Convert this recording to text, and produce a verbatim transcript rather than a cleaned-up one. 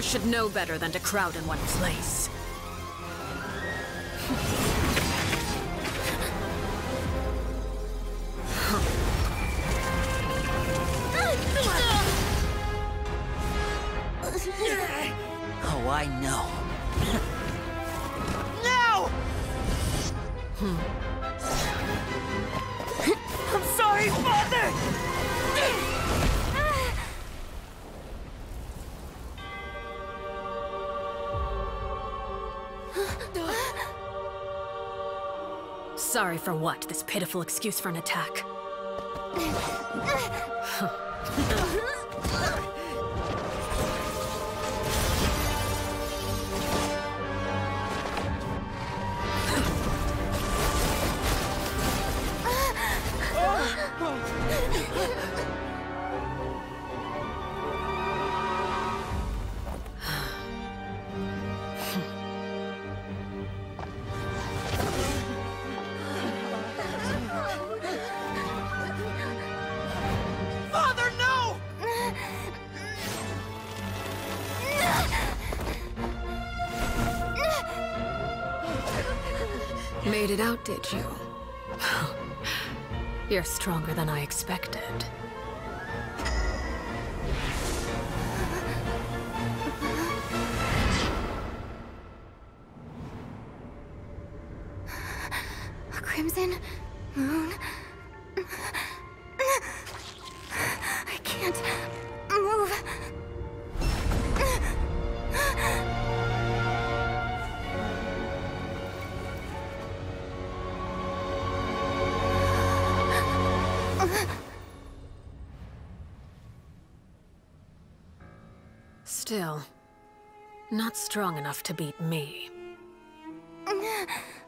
should know better than to crowd in one place. Oh, I know. No! I'm sorry, Father! Sorry for what? This pitiful excuse for an attack. Father, no! Made it out, did you? You're stronger than I expected. A crimson moon. I can't move. Still, not strong enough to beat me.